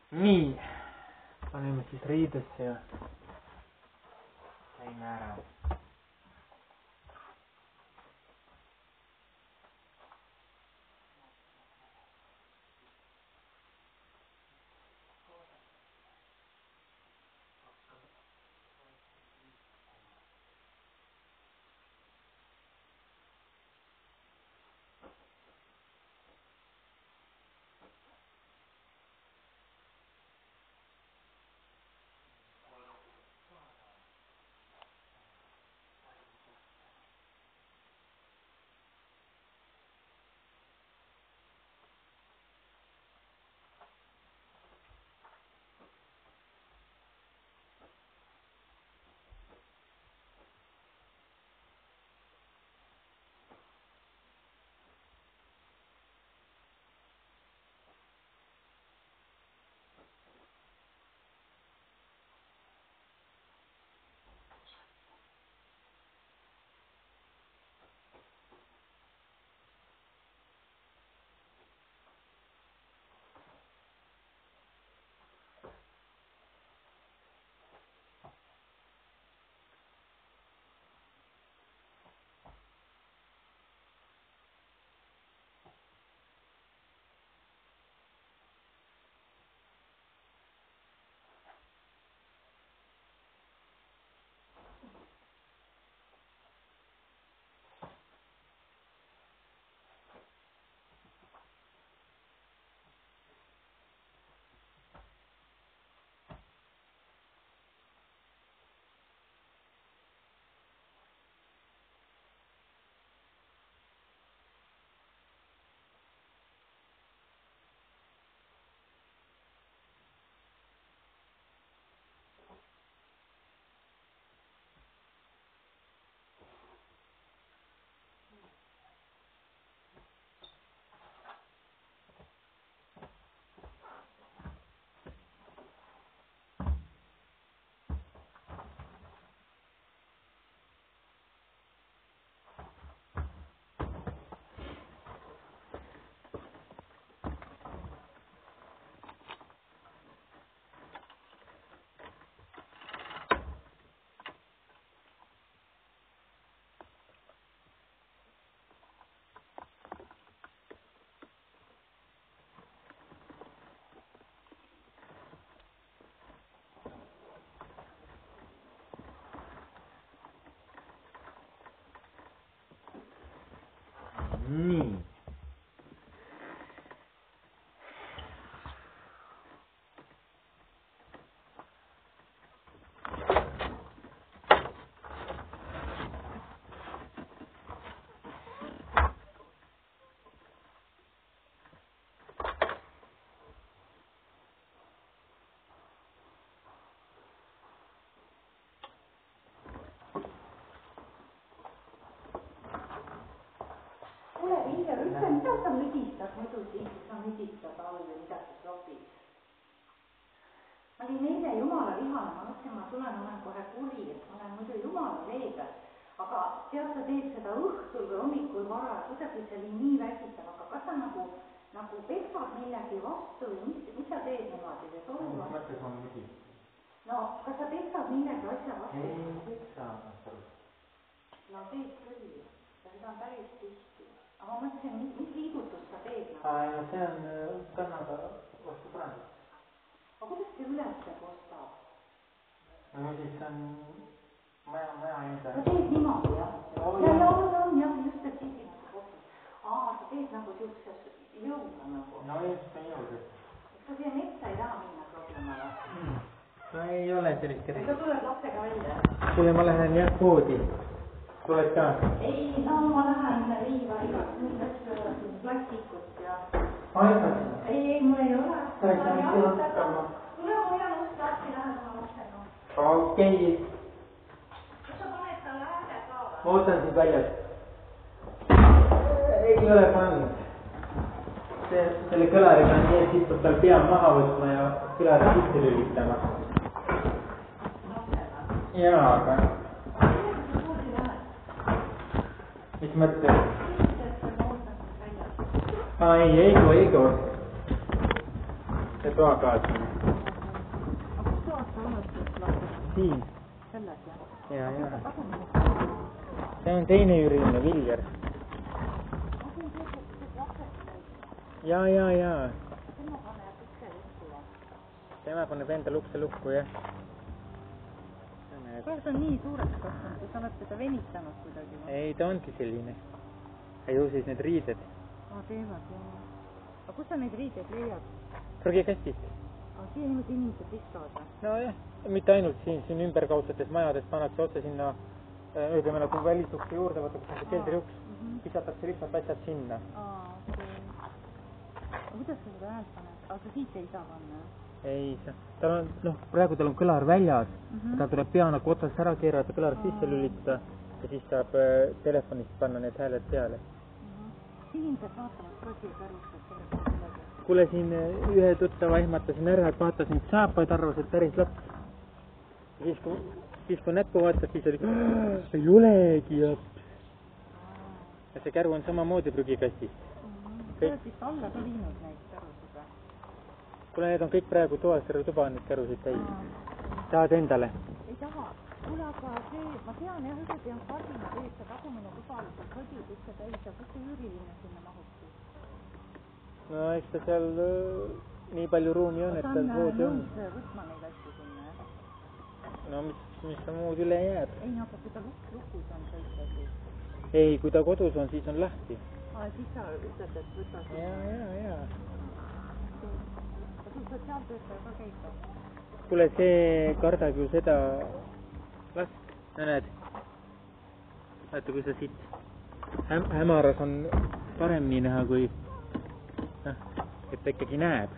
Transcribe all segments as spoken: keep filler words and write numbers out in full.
Nii, paneme siis riidesse ja käime ära. Nii. Vilja, ütle, mida sa müdistad muidu siis, kui sa müdistad all või mida sa sobid? Ma olin eile jumala vihane, ma mõtlesin, ma tulen, olen kohe kuri, et ma olen muidu jumala leebes. Aga tead, sa teed seda õhtul või hommikul vara, kuidagi see oli nii väsitav, aga kas sa nagu, nagu peksad millegi vastu või mis, mis sa teed niimoodi? Mis mõttes ma müdi? No, kas sa peksad millegi asja vastu? Ei, peksa. No teed küll, ja seda on päris tihti. Aga ma mõtlesin, mis, mis liigutust sa teed? Aa, no see on kannaga vastu põrandat. Aga kuidas see üles kostab? No siis on maja, maja enda. Sa teed niimoodi, jah? Oh, ja, ja, ja, ja, just, et siis nagu kostab. Aa, sa teed nagu siukses jõuga nagu. No just, see on jõud. Kas sa siia metsa ei taha minna problema? Mm. No ei ole sellist kedagi. Sa tuled lapsega välja? Kuule, ma lähen jah poodi. Tuled ka? Ei, no ma lähen viiva igast nüüd asju plastikut ja... Aitad? Ei, ei, mul ei ole. Sa ei saa mitte hakkama. Tule mu ja lust lahti lähed oma lapsega. Okei. Kas sa paned talle hääle ka või? Ma ootan siis väljas. Ei ole pannud. See, selle kõlariga on nii, et siis peab tal pea maha võtma ja kõlari sisse lülitama. Jaa, aga... Mis mõttes? Aa, ei, Eigo, Eigo. see toakaaslane. aga kus toas sa oled siis lapsed? Siin. Selles jah? Ja, ja. See on teine Jüriline, Viljar. Ja, ja, ja. Tema paneb ukse lukku või? Tema paneb endal ukse lukku, jah. Kuule, see on nii suureks kasvanud, kui sa oled seda venitanud kuidagi või? Ei, ta ongi selline. Ju siis need riided. Aa, teevad, jah. Aga kus sa neid riideid leiad? Prügikastist. Aa, siia niimoodi inimesed viskavad või? No jah, mitte ainult siin, siin ümberkaudsetes majades pannakse otse sinna, ütleme nagu välisukse juurde, vaata kus on see keldriuks, visatakse lihtsalt asjad sinna. Aa, okei. Aga kuidas sa seda häält paned? Aga sa siit ei saa panna, jah? Ei, tal on, noh, praegu tal on kõlar väljas, mm -hmm. ta tuleb pea nagu otsast ära keerata, kõlar sisse lülitada ja siis saab äh, telefonist panna need hääled peale. Mm -hmm. Inimesed vaatavad kosi kärustab sellest midagi. Kuule, siin ühe tuttava ehmatasin ära, et vaatas neid saapaid, arvas, et päris laps. Ja siis, kui, siis, kui näppu vaatas, siis oli, ei olegi laps. Ja see käru on samamoodi prügikastist. Mm -hmm. Sa oled vist alla ka viinud neid kärusid või? Kuule, need on kõik praegu toas, terve tuba on neid kärusid täis. Tahad endale? Ei taha. Kuule, aga see, ma tean jah, üle on kardina teed, see tagumine tuba oli seal kodid üldse täis ja kus see Jüriline sinna mahubki? No eks ta seal äh, nii palju ruumi on, et tal voodi on. Ta on nõus võtma neid asju sinna, jah? No mis, mis ta muud üle jääb? Ei, no aga kui ta luk, lukus on kõik asi. Ei, kui ta kodus on, siis on lahti. Aa, siis sa ütled, et võta sinna. Ja, ja, ja. Sul sotsiaaltöötaja ka käib või? Kuule, see kardab ju seda last, no näed. Vaata, kui sa siit häm hämaras on paremini näha, kui noh, et ta ikkagi näeb.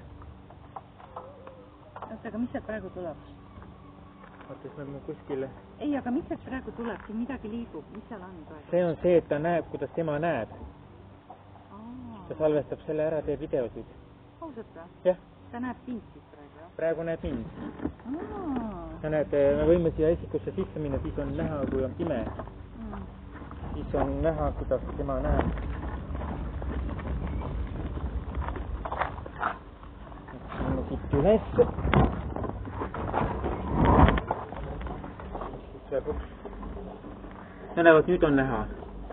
Oota, aga mis sealt praegu tuleb? Vaatas nagu kuskile. Ei, aga mis sealt praegu tuleb? Siin midagi liigub, mis seal on praegu? See on see, et ta näeb, kuidas tema näeb. Aa. Ta salvestab selle ära, teeb videosid. Ausalt või? Jah. Ta näeb sind siis praegu, jah? Praegu näeb mind. Aa. Ja näed, me võime siia esikusse sisse minna, siis on näha, kui on pime. Mm. Siis on näha, kuidas tema näeb. Lähme siit üles. No näevad, nüüd on näha.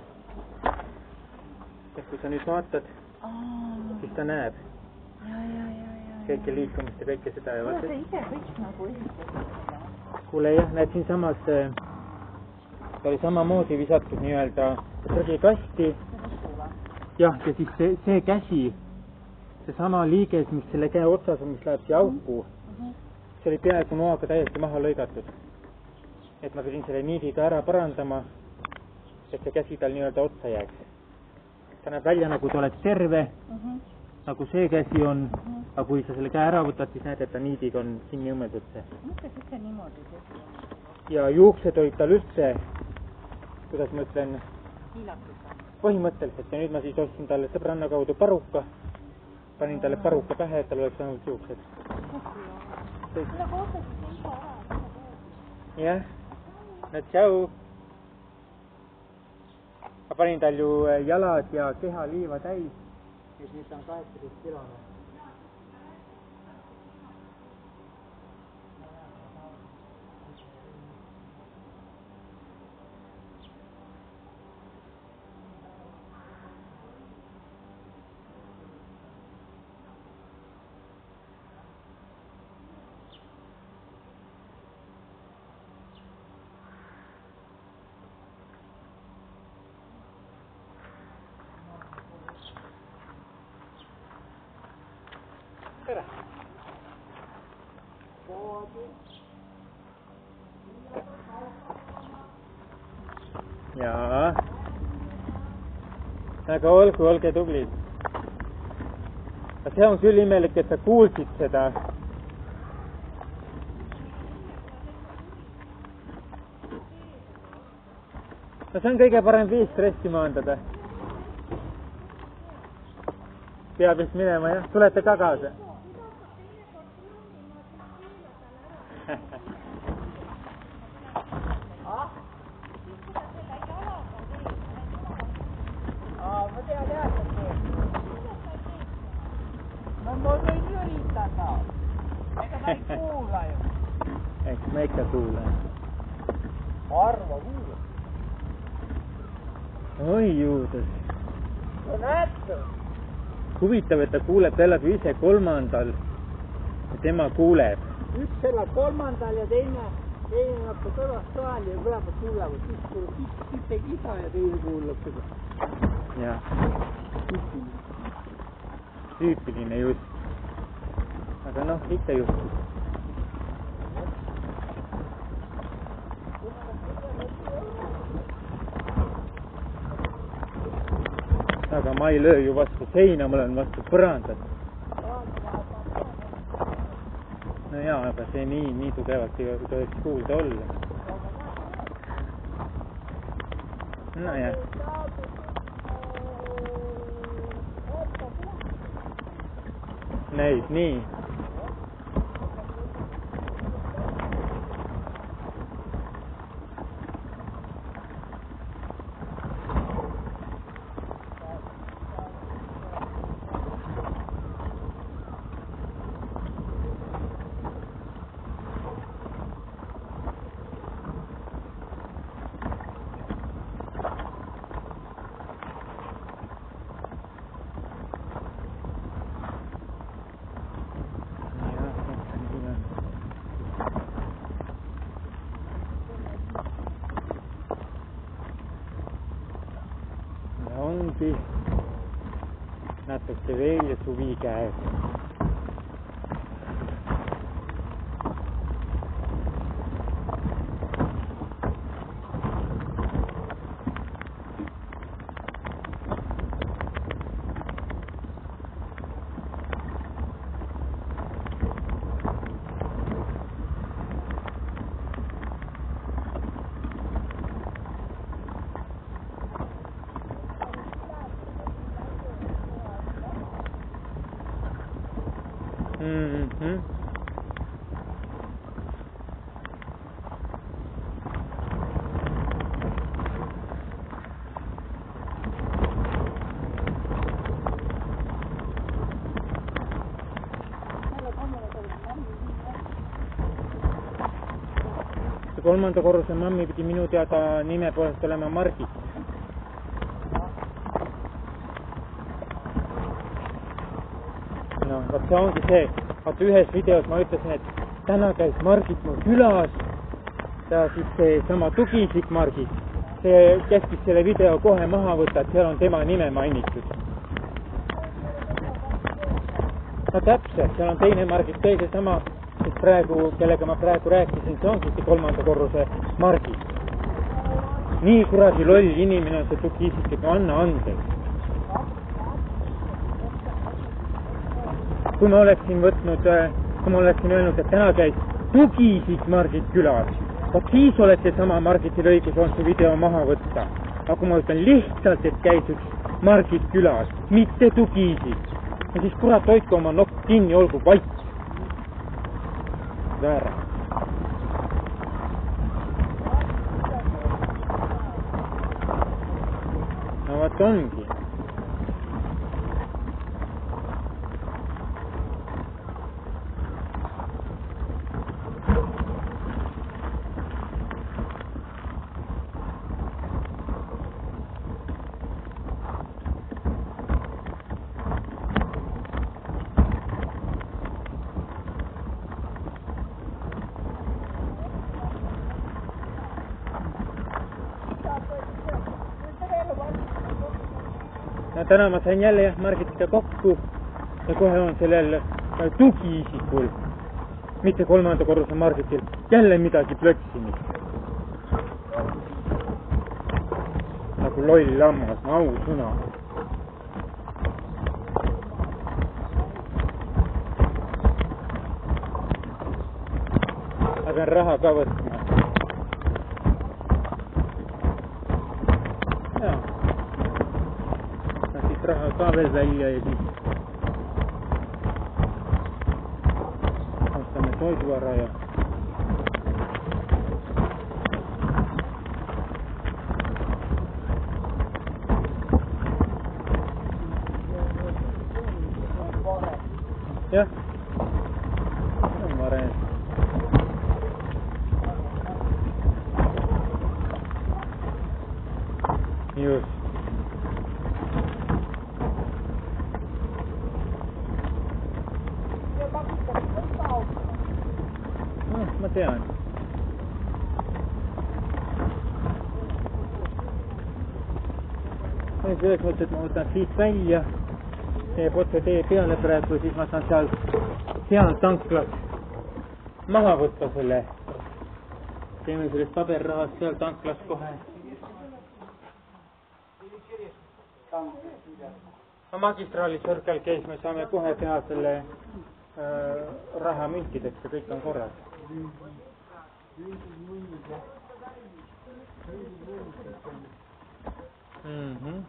Et kui sa nüüd vaatad, Aa. siis ta näeb. Ja, ja, ja, ja. Kõike liikumist ja kõike seda. Kuule, sa ise kõik nagu esitasid. Kuule jah, näed siin samas, ta oli samamoodi visatud nii-öelda prügikasti. Jah, ja siis see, see käsi, see sama liiges, mis selle käe otsas on, mis läheb siia auku, mm-hmm. see oli peaaegu noaga täiesti maha lõigatud. Et ma pidin selle niidiga ära parandama, et see käsi tal nii-öelda otsa jääks. Ta näeb välja, nagu ta oleks terve, mm-hmm. nagu see käsi on, mm-hmm. aga kui sa selle käe ära võtad, siis näed, et ta niidiga on kinni õmmeldud see. Mõtle, kõik see niimoodi käsi on. Ja juuksed olid tal üldse, kuidas ma ütlen, põhimõtteliselt ja nüüd ma siis ostsin talle sõbranna kaudu paruka, panin talle paruka pähe, et tal oleks ainult juuksed. Jah, no tšau. Ma panin tal ju jalad ja keha liiva täis, et nüüd ta on kaheksateist kilone. Tere! Jaa. Aga olgu, olge tublid. See on küll imelik, et sa kuulsid seda. No see on kõige parem viis stressi maandada. Peab vist minema, jah? Tulete ka kaasa? Aa, ma tean jah, et see. No ma võin üritada. kuula ju. Eks ma ikka kuulen. Harva kuula. Oi juudas. No näed. Huvitav, et ta kuuleb, ta elab ju ise kolmandal ja tema kuuleb. Üks elab kolmandal ja teine, teine elab ka kõvast toal ja mõlemad kuulevad. Üks kuuleb kippe kisa ja teine kuuleb seda. Jah. Tüüpiline just. Aga noh, ikka juhtus. Aga ma ei löö ju vastu seina, ma olen vastu põrandat. No jaa, aga see nii, nii tugevalt ei tohiks kuulda olla. No jah. Näis, nii. Ongi natuke veel ja suvi käes. Mm-hmm. See kolmanda korruse mammi pidi minu teada nime poolest olema Margit. No, vaat see ongi see. Vaata ühes videos ma ütlesin, et täna käis Margit mu külas ja siis see sama tugiisik Margit, see käskis selle video kohe maha võtta, et seal on tema nime mainitud. No täpselt, seal on teine Margit, teise sama, praegu, kellega ma praegu rääkisin, see ongi see kolmanda korruse Margit. Nii kuradi loll inimene on see tugiisik, et anna andeks. Kui ma oleksin võtnud, kui ma oleksin öelnud, et täna käis tugiisik Margit külas, vaat siis oleks see sama Margitil õigus on see video maha võtta. Aga kui ma ütlen lihtsalt, et käis üks Margit külas, mitte tugiisik, ja siis kurat hoidke oma nokk kinni, olgu vait. Väära. No vaat ongi. No täna ma sain jälle jah Margitiga kokku ja kohe on sellel tugiisikul, mitte kolmanda korruse Margitil, jälle midagi plötsimist. Nagu loll lammas, no au sõna. Ma pean raha ka võtma. Jaa. Raha ka veel välja ja siis ostame toiduara ja jah, on Maareen. Just. No, ma tean. Selles mõttes, et ma võtan siit välja, teeb otse tee peale praegu, siis ma saan seal, seal tanklas maha võtta selle. Teeme sellest paberrahast seal tanklas kohe. No magistraali Circle K, me saame kohe teha selle äh, raha müntideks ja kõik on korras. Mhm.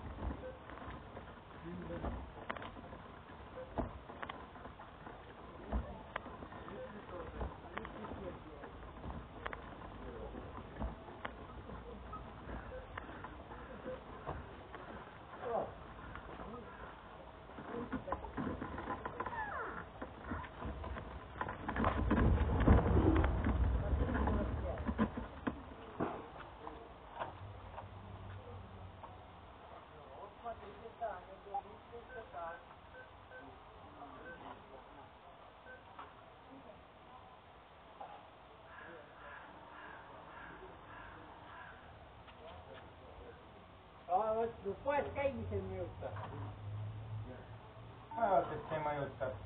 Poes käimisel mõjutab. Ma arvan, et see mõjutab.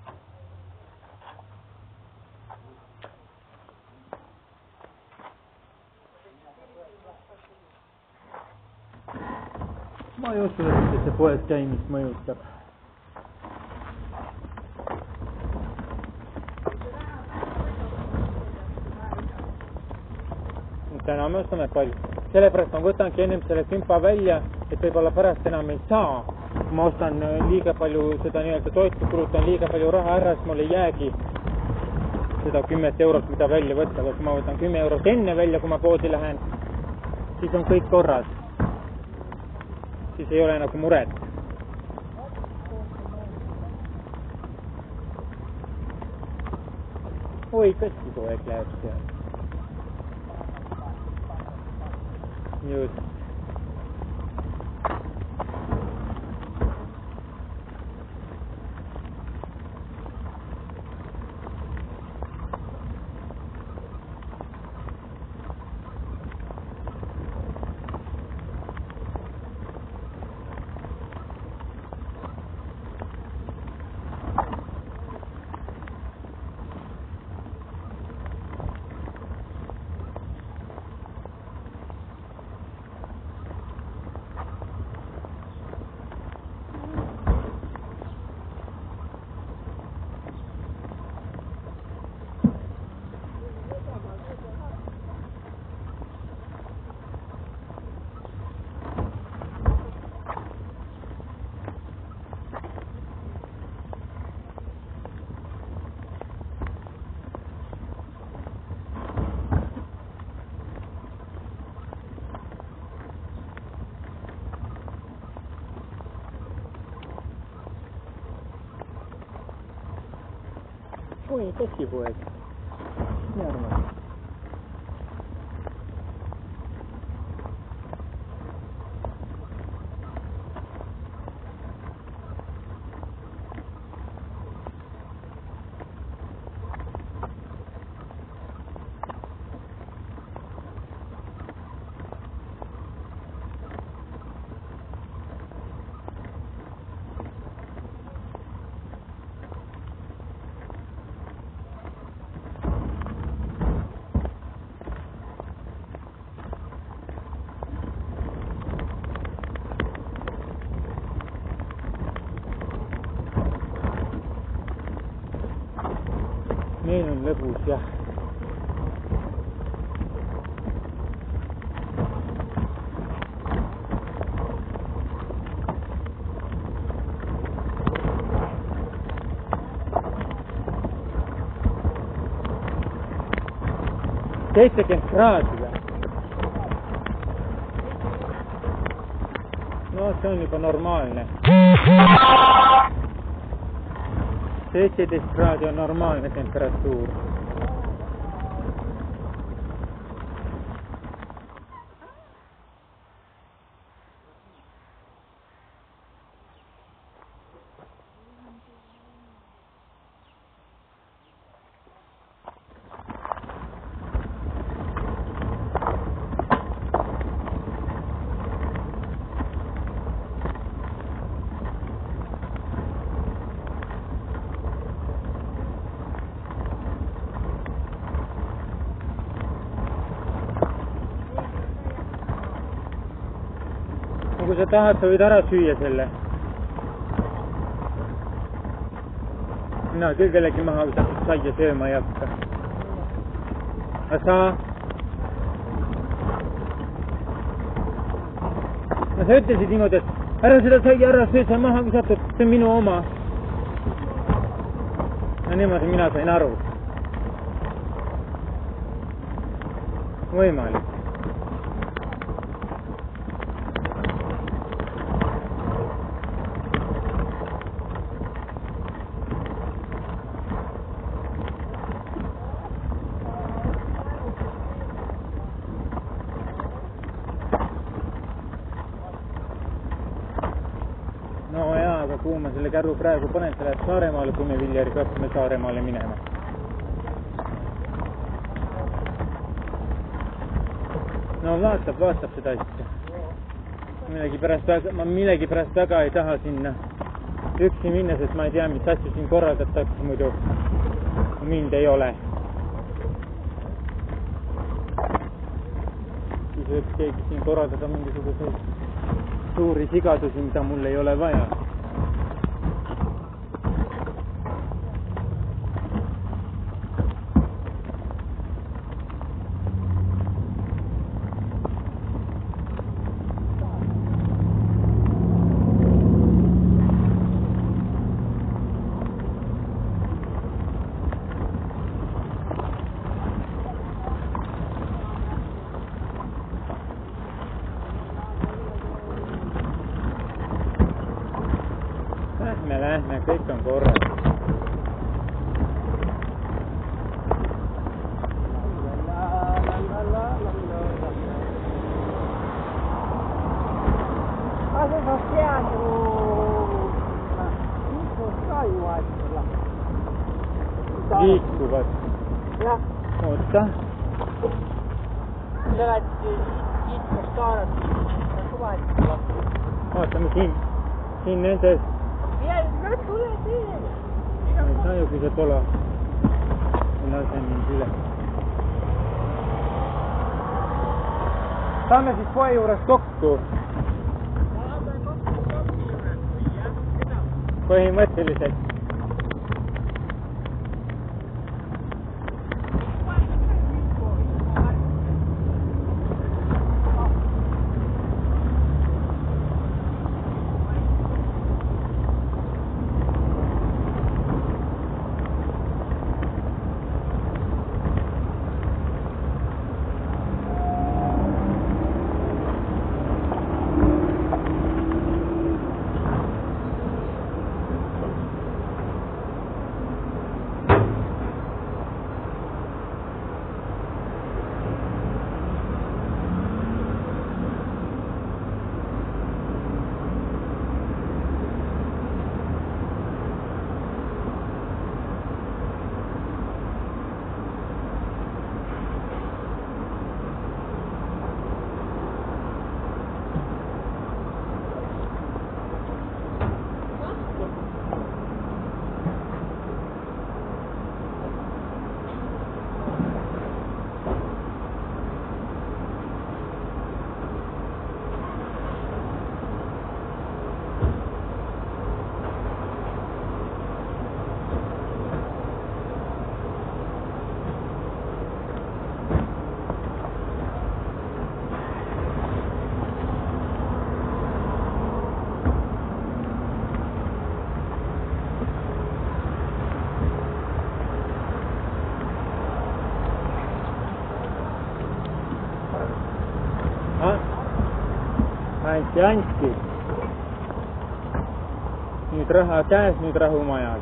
Ma ei usu, et see poes käimist mõjutab. Täna me ostame palju. Sellepärast ma võtangi ennem selle kümpa välja, et võib-olla pärast enam ei saa. Kui ma ostan liiga palju seda nii-öelda toitu, kulutan liiga palju raha ära, siis mul ei jäägi seda kümmet eurot, mida välja võtta. Aga kui ma võtan kümme eurot enne välja, kui ma poodi lähen, siis on kõik korras. Siis ei ole nagu muret. Oi, kõsti kogu aeg läheb seal. Just. Oi, käsipoes. Nii arvan. Meil on lõbus, jah. seitsekümmend kraadi või? No see on juba normaalne. seitseteist kraadi on normaalne temperatuur. kui sa tahad, sa võid ära süüa selle. Mina küll kellegi maha visatud saia sööma ei hakka. Aga sa? No sa ütlesid niimoodi, et ära seda saia ära söö, sa maha visatud, see on minu oma. No niimoodi mina sain aru. Võimalik. No jaa, aga kuhu ma selle käru praegu panen, sa lähed Saaremaale, kui me Viljariga hakkame Saaremaale minema. No vaatab, vaatab seda asja. Millegi pärast väga, ma millegi pärast väga ei taha sinna üksi minna, sest ma ei tea, mis asju siin korraldatakse muidu. Mind ei ole. Siis võiks keegi siin korraldada mingisuguseid suuri sigadusi, mida mul ei ole vaja. Lähme, lähme, kõik on korras. Aga se on siellä, nyt on kaivaisella. Liikkuvat. Ja. Oota. Se lähti itse saarat kaivaisella. Vaatame siin, siin nendes. Ja, no tule siihen. Ei saa ju, kui see tola. Ma lasen mind üle. Saame siis poe juures kokku. Põhimõtteliselt. Anti, anti. Nüüd raha käes, nüüd rahu majas.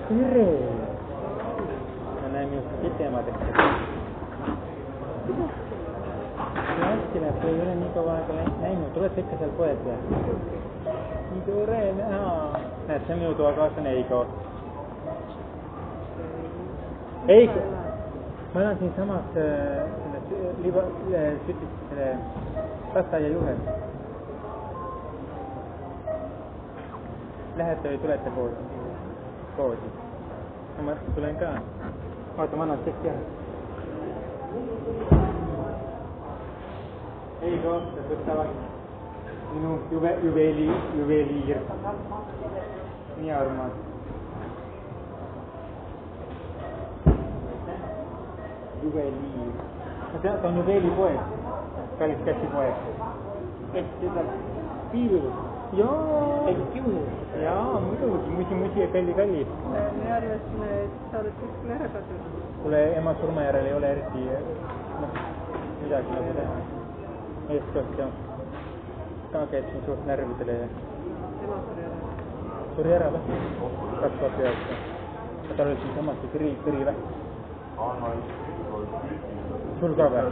tere! Ma näen minust pitema tehtud. Hästi läheb, kui ei ole nii kaua aega näinud. Oled ikka seal poes või? Nii tore näha. Näed, see on minu toakaaslane Eigo. Eigo! Ma elan siin samas selle liba, sütis selle lasteaia juures. Lähete või tulete poodi? Poodi. Ma tulen ka. Vaata, ma annan tekki ära. Eigo, sa võtavad minu juve, juveli, juveliir. Nii armas. Juveliir. No see on juvelipoeg. Kallis käsipoeg. Et seda piirus. Jaa. Et kiusus. Jaa, muidugi. Musi, musi ja kalli, kalli. Me arvasime, et sa oled kuskil ära kadunud. Kuule, ema surma järel ei ole eriti no, midagi nagu teha. Eestkoht ja ka käib siin suurt närvidele. Ema suri ära. Suri ära või? kaks tuhat üheksa. Tal oli siin samas see kõri, kõri väht. Sul ka või?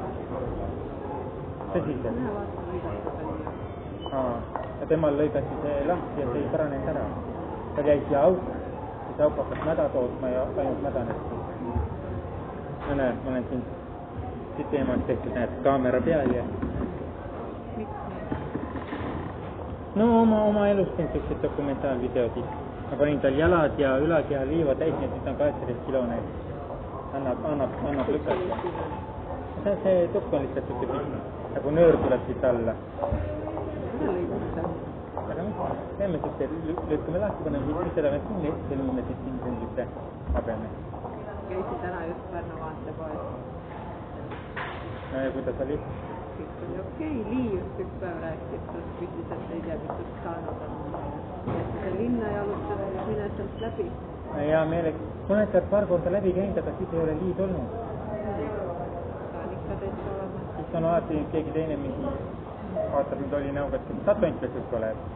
Tõsiselt? Ühe vastu lõigatud. Aa, ja temal lõigati see lahti ja see ei paranenud ära. Tal jäi siia auk, siis auk hakkas mäda tootma ja ainult mädanesti. No näed, ma olen siin siit teemast tehtud, näed, kaamera peal ja... Miks nii? No oma, oma elust teen sellised dokumentaalvideod. Ma panin tal jalad ja ülakeha liiva täis, nii et nüüd on kaheksateist kilone. Annab, annab, annab lükata. See on see tukk on lihtsalt siuke pikk. Nagu nöör tuleb siit alla. Mida lõigata? Aga mis? Teeme siuke, lükkame lahti, paneme siit seda veel kinni, et selline siit siin sellise habeme. Käisid täna just Pärnu maanteepoes. No ja kuidas oli? Kõik oli okei, Lii just üks päev rääkis, et küsis, et ei tea, mis just saanud on. Et see linna jalutad, siis mine sealt läbi. Hea meelega. Ma olen sealt paar korda läbi käinud, aga siis ei ole Liid olnud. Ta on ikka täitsa olemas. Siis on alati keegi teine mingi vaatab, nüüd oli näoga, et sa tont veel kõik oled.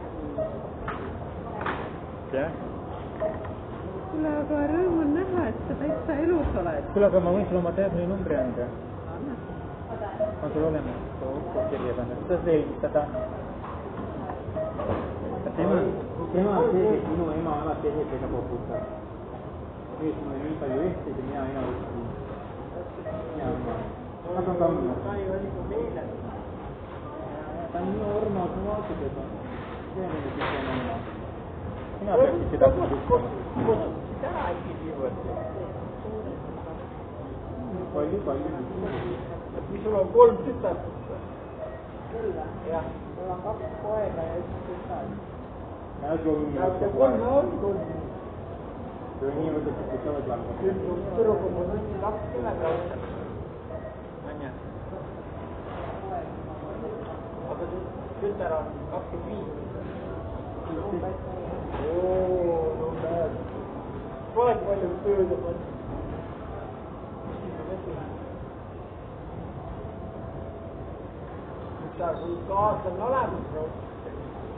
Jah? Kuule, aga rõõm on näha, et sa täitsa elus oled. Kuule, aga ma võin sulle oma telefoni numbri anda. Anna. On sul olemas? Kirja panna. Seda selgitada. Tema, tema on see, et minu ema alati ehetega poputab. Nüüd mul on nii palju ehteid ja mina ena võtsin. Hea ema. Aga kamma. Ta ei ole nagu meile. Ta on nii ormas, ma vaatad juba. See on nüüd üks ema. Sina peaksid seda puhtama. Kutsusid ära äkki niivõrd. Palju, palju. Kui sul on kolm tütart. Jah, mul on kaks poega ja üks tütart. Ja kolm kolm on kolm. See on nii võtad, et sa oled langad. Tüdrukud on nüüd kakskümmend raudselt. Anja. Aga tütar on kakskümmend viis. Oo, no näed. Pole palju tööd on. Tütar, sul kaas on olemas raudselt.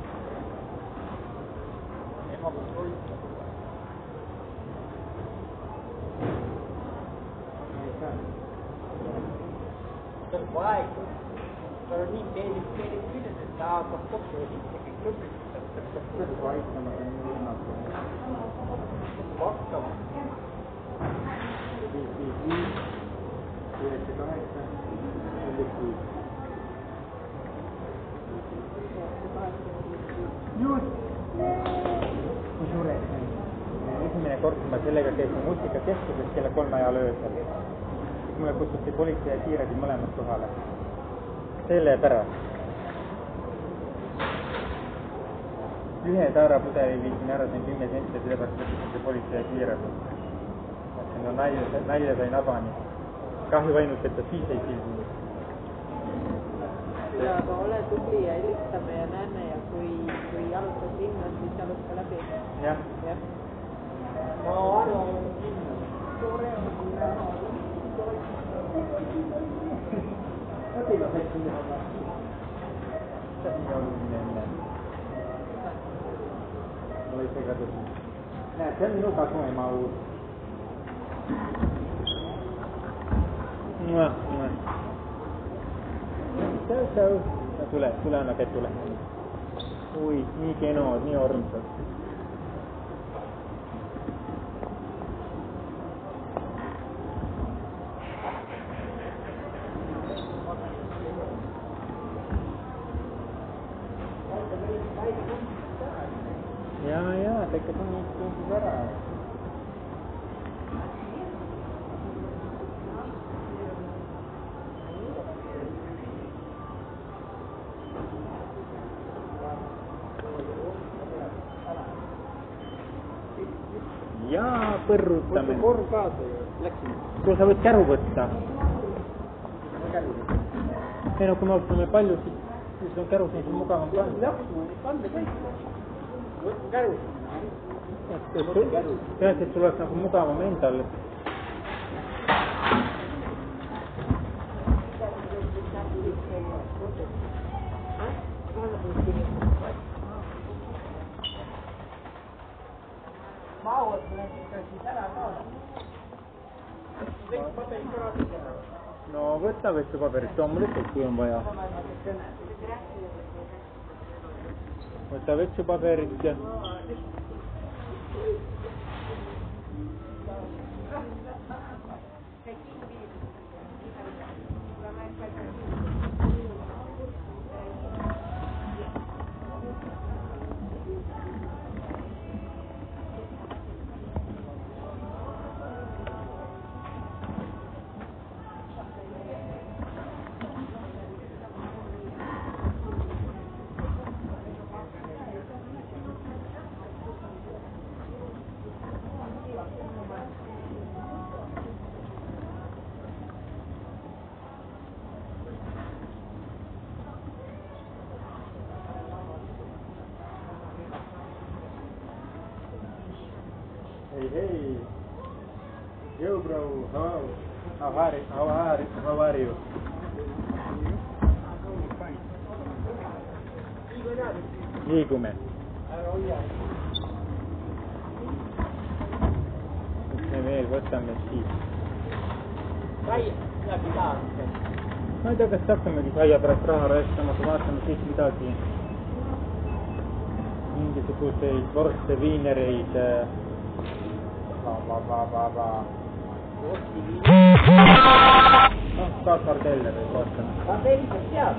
Ema peab roitma. See on vaeg. Ta on nii meeldib, meeldib küll, et ta hakkab kokku ja sisse kõik lõpuks. See on vaikama, see on nii ilmast. Hakkama. viis, viis, viis, üheksa, kaheksa, üks, viis. Just! Kusjuures esimene kord, kui ma sellega käisin muusikakeskuses kella kolme ajal öösel. Siis mulle kutsuti politsei ja kiired mõlemad kohale. Selle pärast. Ühe taarapudeli viisin ära, see on kümme senti ja sellepärast kutsuti politsei ja kiired. No nalja sain abani. Kahju ainult, et ta siis ei sildinud. Ja aga ole tubli ja helistame ja näeme ja kui, kui jalutad linna, siis jaluta läbi. Jah. Jah. Ma arvan, et linna. Tore on näha. Õpila seksin teha. See on nii oluline enne. Mulle ei segadus. näed, see on minu kasvuema uus. Tšau, tšau. Tule, tule anna ketule. Ui, nii kenod, nii ormsad. Jaa, jaa, ta ikka tunnis ära. Jaa, põrrutame. Korv kaasa ju, läksime. Kui sa võid käru võtta. Ei no kui me õppime palju, siis on kärus neid mugavam kanda. Läksime, neid kanda kõik. Võtme käru. Tead, et sul oleks nagu mugavam endal. Maud tuleb ikka siis ära kaasa. Kõik paberid korraga. No võta vetsupaberit, loomulikult, kui on vaja. Võta vetsupaberit ja... Hey, hey. Yo, bro. How, how, are, how, are, how are you? Liigume. Mis me veel võtame siis? Sai, midagi taha. Ma ei tea, kas hakkamegi saia pärast raha raiskama, kui vaatame siis midagi. Mingisuguseid vorste, viinereid. Va, va, va, va, va. No, ka sardelle või vaatame. Sardelle tead.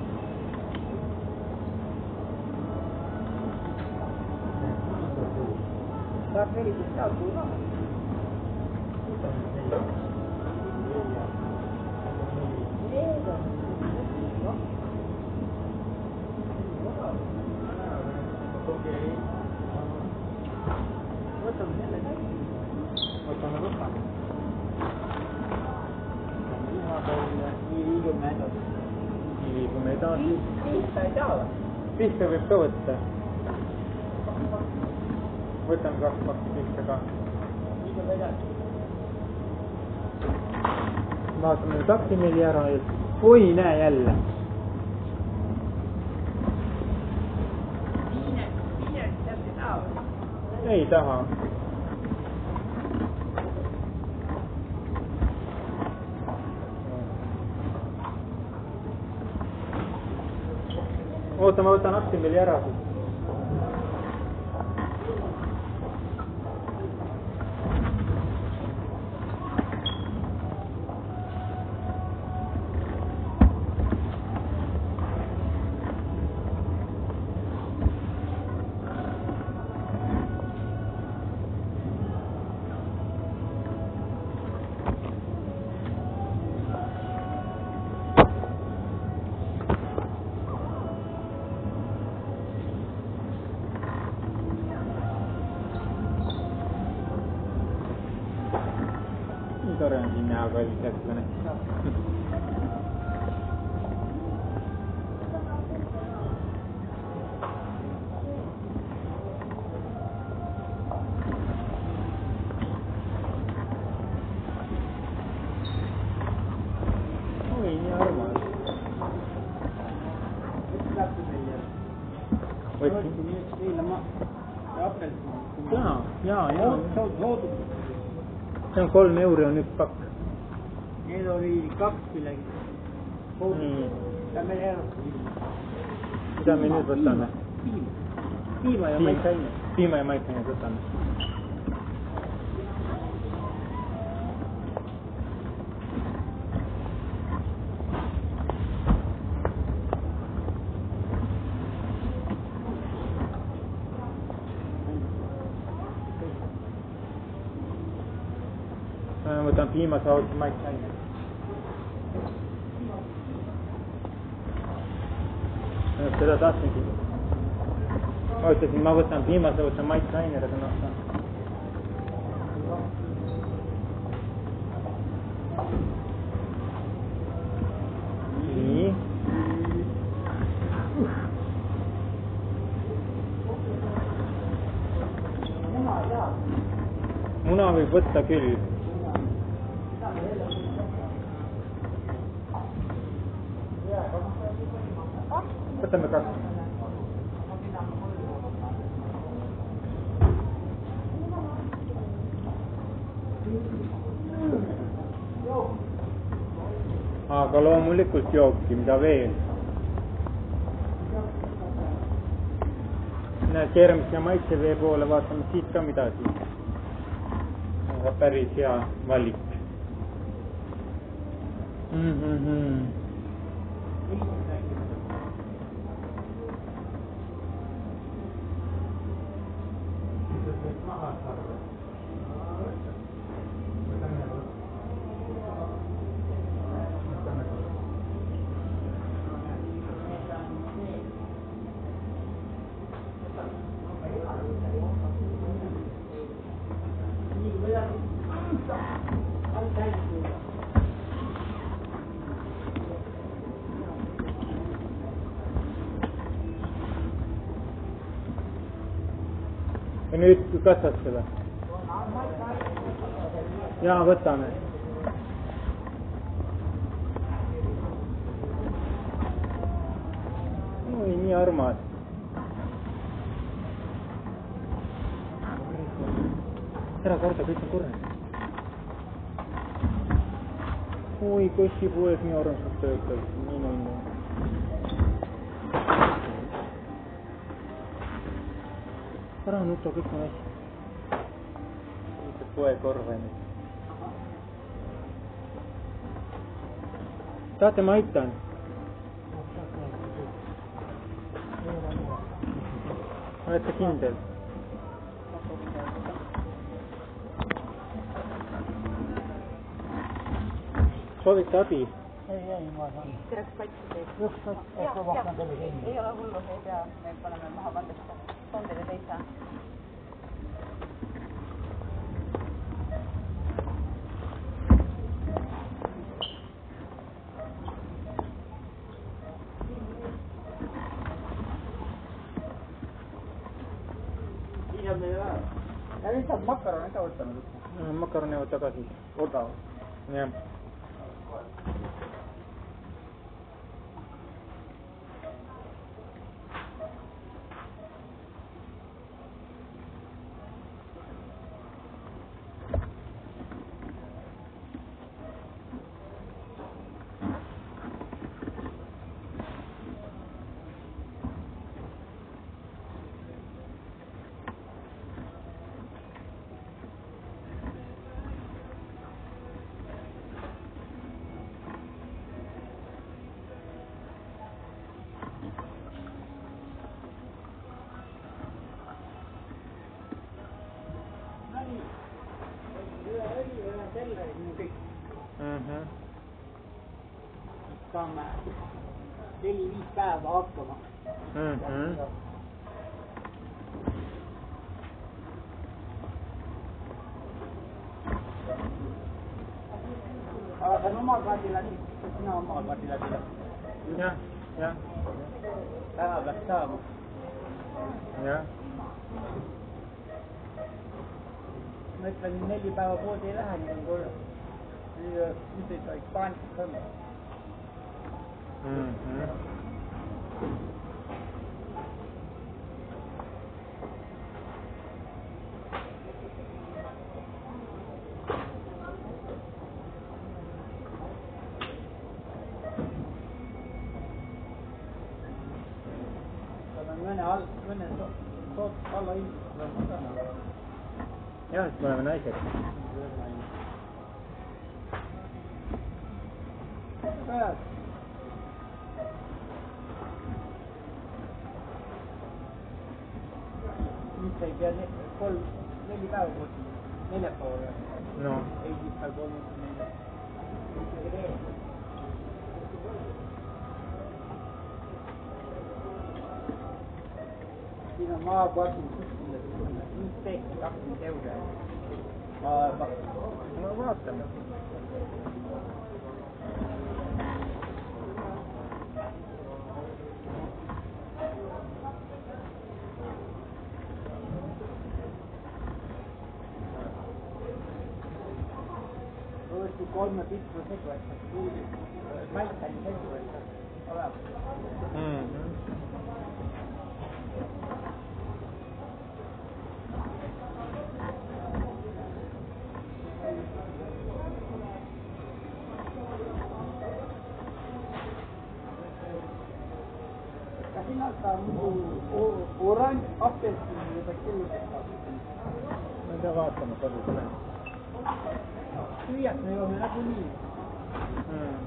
Sardelle tead, kui on. Võtame selle käi. Võtame võtame. Lihapoolne, nii liigume edasi. Nii liigume edasi. Pihta ei saa või? Pihta võib ka võtta. Võtame kaks pakki pihta ka. Liigume edasi. Vaatame nüüd aktimeli ära ja... Oi, näe jälle. Viine, viine, tead ei saa või? Ei taha. Oota, ma võtan aktimeli ära. Tore on siin näha kallis jätkane. Oi, nii armas. Võtsin. Võtsin. Niillä ma... Ja kakelt. jaa, jaa, jaa. see on soodus. see on kolm euri on üks pakk. Need oli kaks millegi. nii. ja me järgmine. mida me nüüd võtame? piima. piima ja maitseaine. piima ja maitseaine võtame. võtan piimasaus ja maitseaine. seda tahtsingi. ma ütlesin, ma võtan piimasaus ja maitseaine, aga noh. nii. muna võib võtta küll. võtame kaks. aga loomulikult jooki, mida veel. näed, keerame siia maitsevee poole, vaatame siit ka midagi. aga päris hea valik. Mm-hmm. ja nüüd kassasse või? jaa, võtame. oi, nii armas. ära karda, kõik on korras. oi, kossipoes nii armsalt töötab. nii nunnu. ära nuta, kõik on hästi. poe korva nüüd. tahate, ma aitan? olete kindel? soovite abi? ei, ei, ma saan. Tereks katsi teed. üks kats, kas ma vahtan teile kinni? Ei ole hullu, ei pea, me paneme maha kandesta. Toon teile teise. Siin on meile vähe. Ja nüüd saab makaroni ka võtanud. makaroni võtta ka siis. Odav. jah. Mm-hmm. saame neli-viis päeva hakkama. Mm-hmm. aga see on oma kaardi läbi, sina oma kaardi läbi läbi. jah, jah. täna peaks saama. jah. ma ütlen, neli päeva poodi ei lähe, nii on korras. nüüd ei tohiks paanikas olla. Mm-hmm. jah, et me oleme naised. Päev. Nüüd sai pea kolm, neli päeva koos, neljapäeva. No. Ei, siis peal kolmund nelja. Siin on maa kakskümmend kuus, viis teekki kakskümmend euro. No vaatame. Võeti kolme pitru segu, et see kuuli Maltani segu, et see oleb. Mm-hmm. Sinalta on oranž, apelsin ja sellised saab. Ma ei tea vaatama kodu tule. Süüas me joome nagu nii. Mm.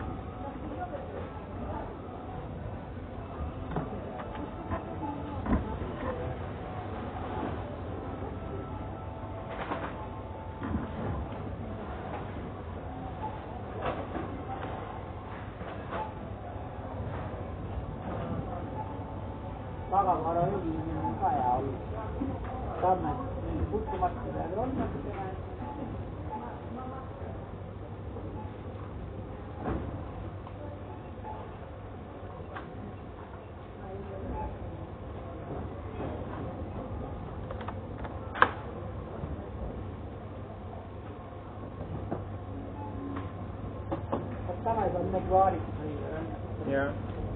Tagavara ülimine on ka hea olnud. Saame kutsumatta peale olnud. Tänäis on need vaarid. Jah.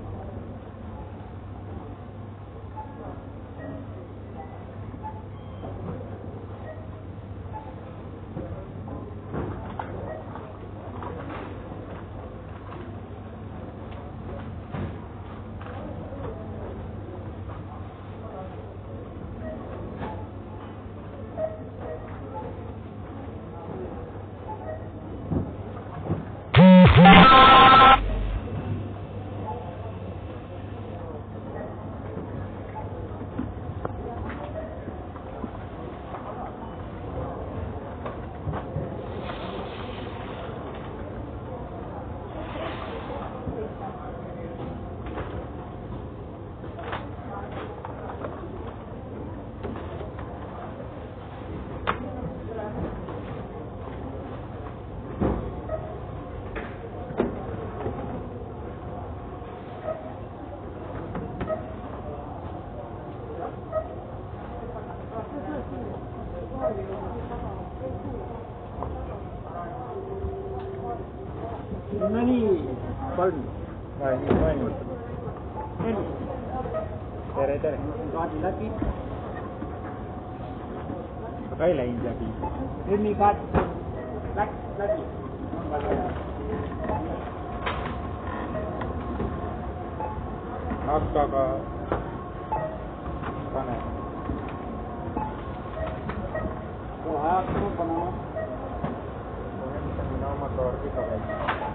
No nii, kolm. Vai nii toimub. Neli. Tere, tere. Kaart läbi. Aga ei läinud läbi. Rümi kaart läks läbi. Hakkaga pane. Kohe hakkama panema. Kohe oma kaardi ka veel.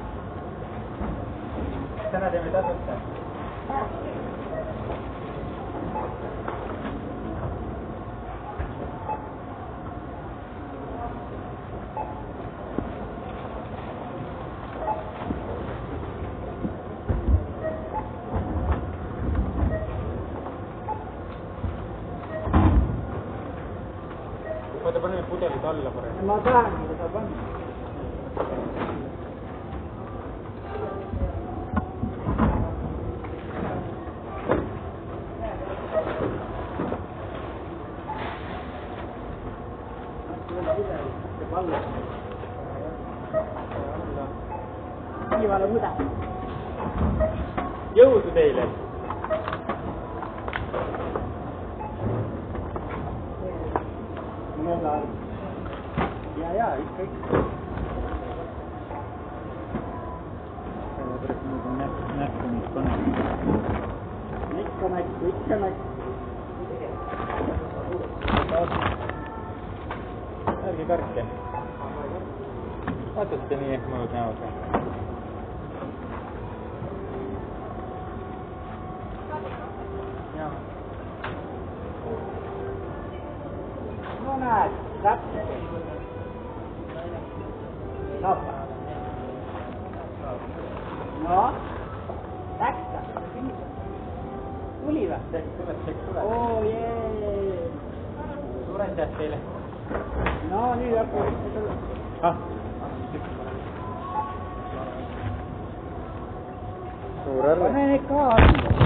Täna teeme tasuta. Oota, pane need pudelid alla parem. Ma tahangi seda panna. Kiivale muda. Jõudu teile! Millal? Ja, ja, ikka, ikka. Selle pärast nüüd on näkku, näkku mis paneb. Ikka näkku, ikka näkku. ärge kartke. Vaatate nii mõnus näoga. No näed, täpselt. Nappa. No, läks ta. Tuli või? Teks tuleb, teks tuleb. Oo jee. Suur aitäh teile. No nüüd hakkab tulla. Ah. Suur arve. Pane need ka.